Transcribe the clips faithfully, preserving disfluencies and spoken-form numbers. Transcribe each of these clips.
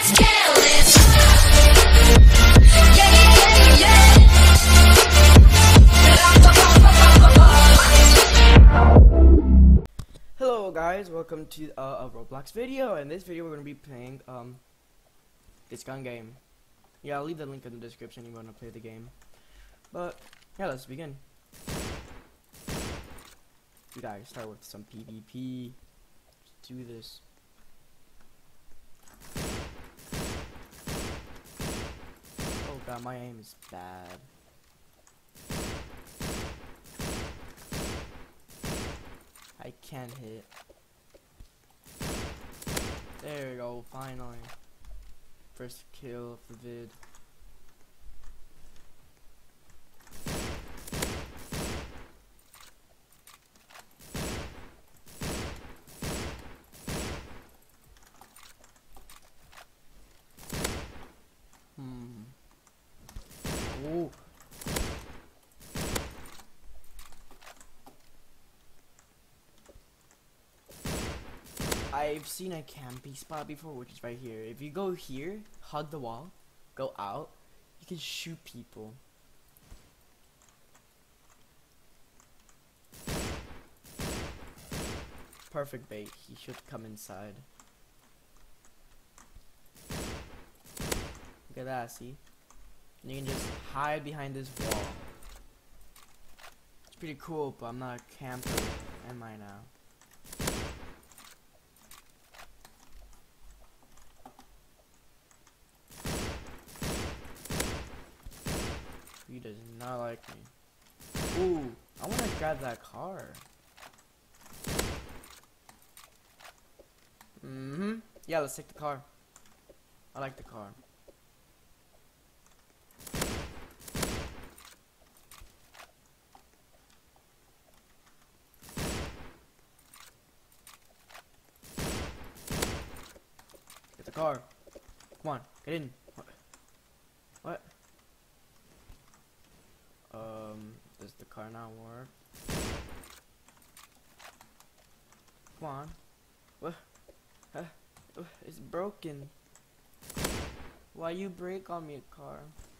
Hello guys, welcome to uh, a Roblox video. In this video we're going to be playing um this gun game. Yeah, I'll leave the link in the description if you want to play the game. But yeah, let's begin. We gotta start with some PvP. Let's do this. Oh god, my aim is bad. I can't hit. There we go, finally. First kill of the vid. Hmm. Oh. I've seen a camping spot before, which is right here. If you go here, hug the wall, go out, you can shoot people. Perfect bait. He should come inside. Look at that, see? And you can just hide behind this wall. It's pretty cool, but I'm not a camper, am I now? He does not like me. Ooh, I want to grab that car. Mm-hmm. Yeah, let's take the car. I like the car. Get the car. Come on, get in. What? What? Um, does the car not work? Come on. What? Uh, uh, it's broken. Why you break on me, car?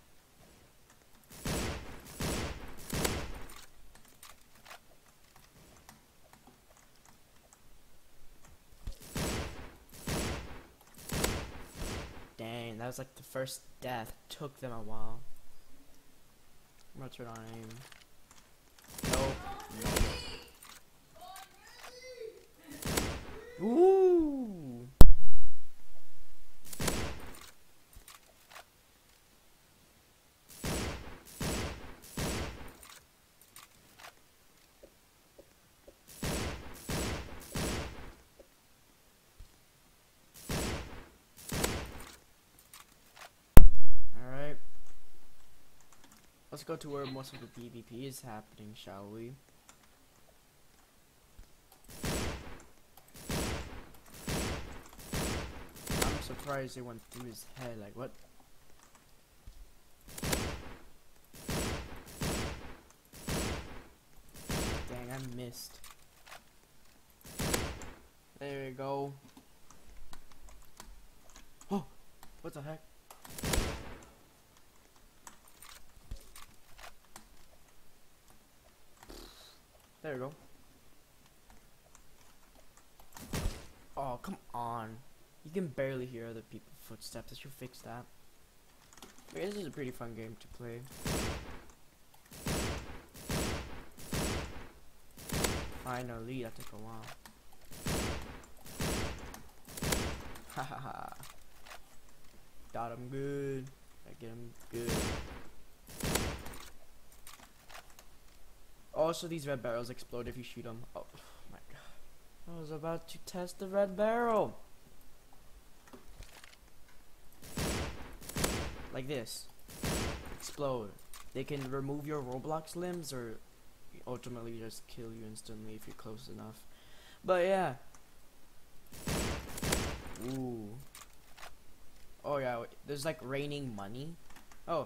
Dang, that was like the first death. Took them a while. I'm gonna turn on aim. Nope. Nope. Ooh. Alright. Let's go to where most of the PvP is happening, shall we? I'm surprised it went through his head, like what? Dang, I missed. There we go. Oh, what the heck? There we go. Oh, come on. You can barely hear other people's footsteps. I should fix that. But this is a pretty fun game to play. Finally, that took a while. Hahaha. Got him good. I get him good. Also, these red barrels explode if you shoot them. Oh my god. I was about to test the red barrel. Like this. Explode. They can remove your Roblox limbs or ultimately just kill you instantly if you're close enough. But yeah. Ooh. Oh yeah, wait. There's like raining money. Oh.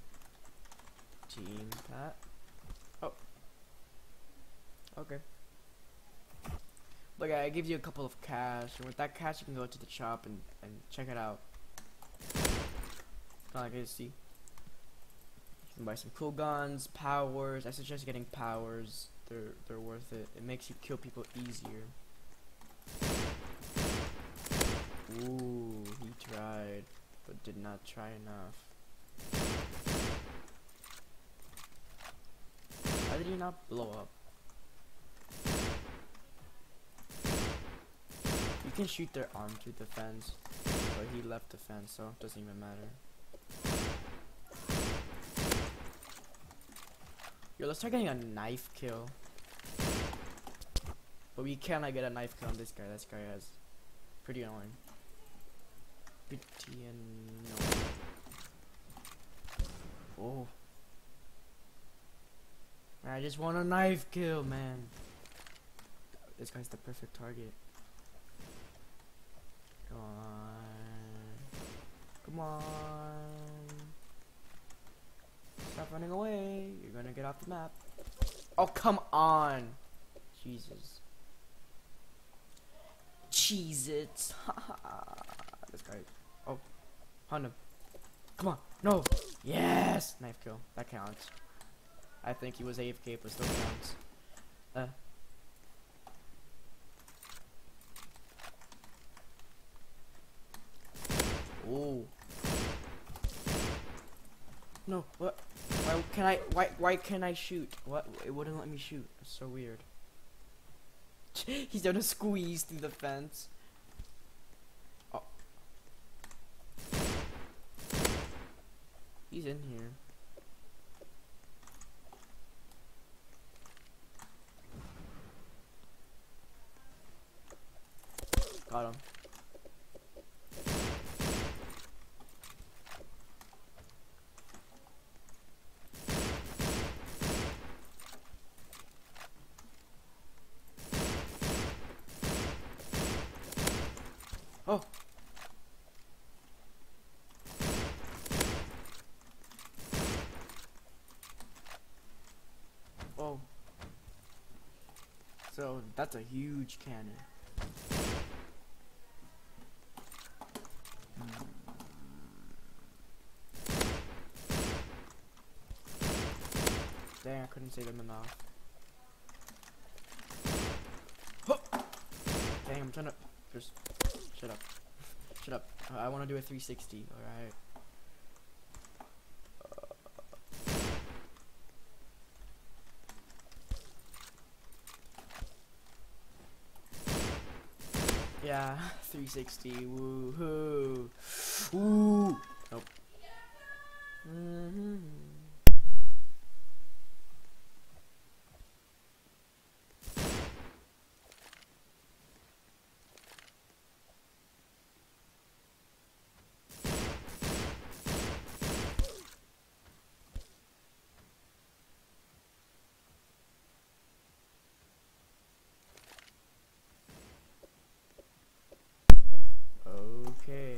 Team Pat. Oh. Okay. But yeah, I give you a couple of cash, and with that cash you can go to the shop and, and check it out. Not like I see. You can buy some cool guns, powers. I suggest getting powers. They're they're worth it. It makes you kill people easier. Ooh, he tried, but did not try enough. Why did he not blow up? You can shoot their arm through the fence, but he left the fence, so it doesn't even matter. Yo, let's try getting a knife kill. But we cannot get a knife kill on this guy. This guy is pretty annoying. Pretty annoying. Oh. I just want a knife kill, man. This guy's the perfect target. Come on. Come on. Stop running away. You're gonna get off the map. Oh, come on. Jesus. Cheez-Its. This guy. Oh. Hunt him. Come on. No. Yes. Knife kill. That counts. I think he was A F K, but still counts. Uh. Oh. No. What? Why can I? Why? Why can't I shoot? What? It wouldn't let me shoot. That's so weird. He's gonna squeeze through the fence. Oh. He's in here. Got him. Oh. Oh. So that's a huge cannon. Dang, I couldn't save him enough. Oh. Dang, I'm trying to just shut up. Shut up. Uh, I want to do a three sixty. All right. Yeah, three sixty. Woohoo! Ooh. Nope. Mm-hmm. Okay.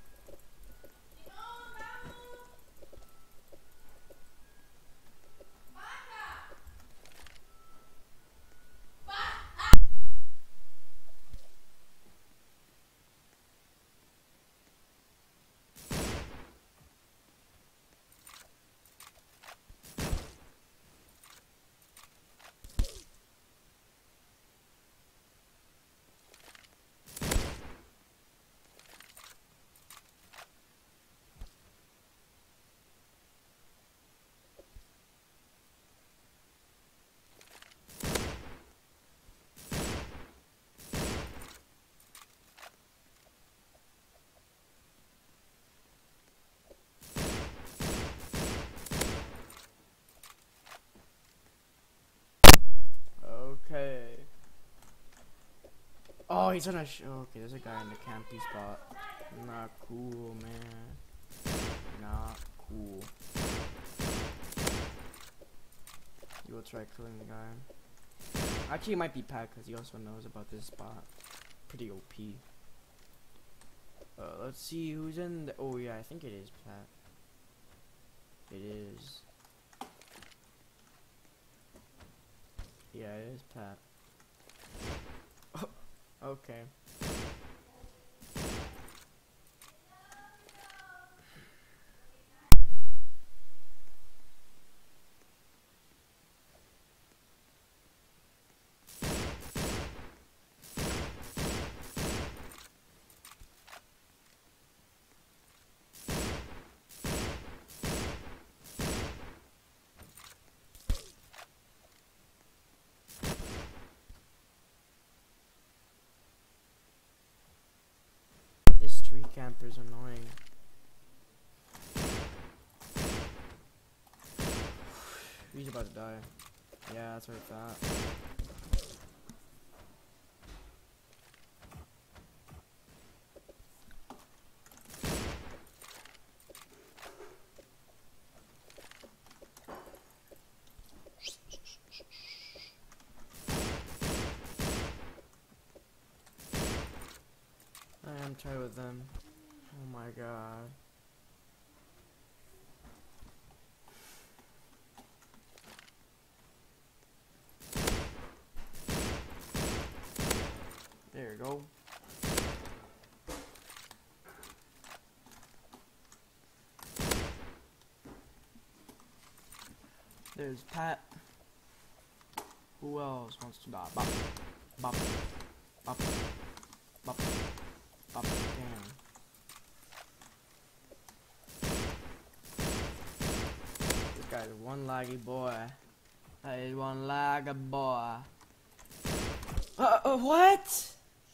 Okay. Oh, he's on a sh okay, there's a guy in the campy spot. Not cool, man. Not cool. You will try killing the guy. Actually, it might be Pat because he also knows about this spot. Pretty O P. Uh, let's see who's in the. Oh yeah, I think it is Pat. It is. Yeah, it is Pat. Oh, okay. camper's annoying. He's about to die. Yeah, that's what I thought. I am tired with them. Oh my god. There you go. There's Pat. Who else wants to die? Bop. Bop. Bop. Bop. Bop. Damn. This guy's one laggy boy. That is one laggy boy. Uh, uh what?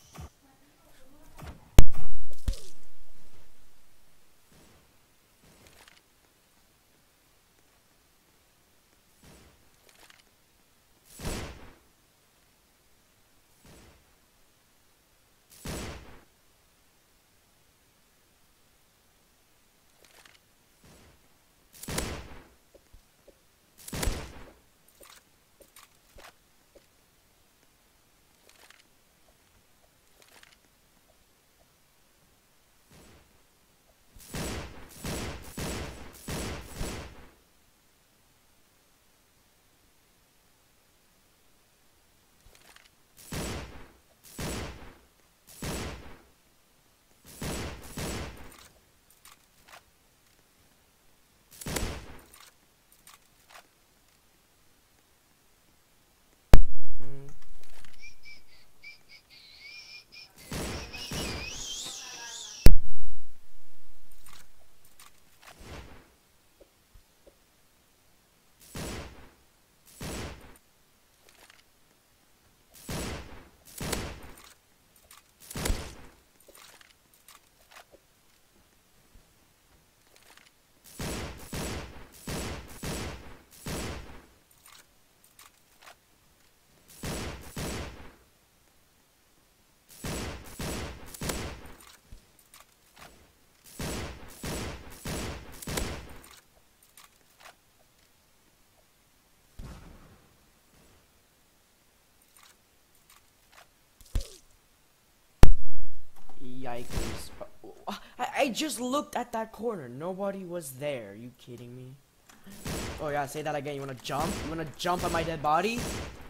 Yikers. I, I just looked at that corner. Nobody was there. Are you kidding me? Oh yeah, say that again. You wanna jump? You wanna jump at my dead body?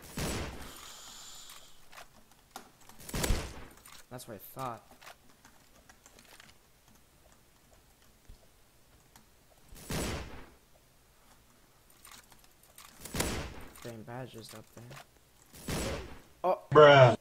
That's what I thought. Dang, badge just up there. Oh, bruh.